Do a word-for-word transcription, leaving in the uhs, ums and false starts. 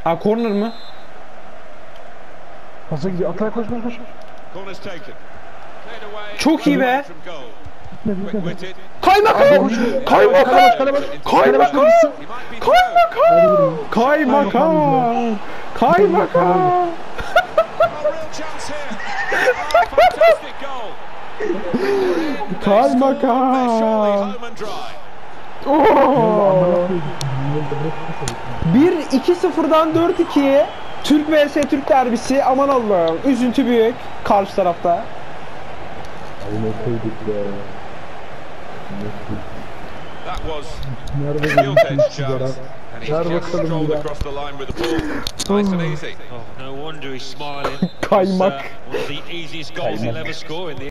Ha corner mı? Pasa gidiyor. Atla koş koş koş. Çok iyi be. Gitmedi gitmedi. Kaymakam. Kaymakam. Kaymakam. Kaymakam. Kaymakam. Kaymakam. Kaymakam. Oo. bir iki sıfırdan dört ikiye Türk vs Türk derbisi, aman Allah'ım, üzüntü büyük karşı tarafta. Aynen koyduk ya. That was Nerede field edge gitmiş chance, ya? and he's Ver just bakalım strolled ya. across the line with the ball, nice and easy. Oh, no wonder he's smiling. Kaymak. It was, uh, one of the easiest goals he'll ever score in the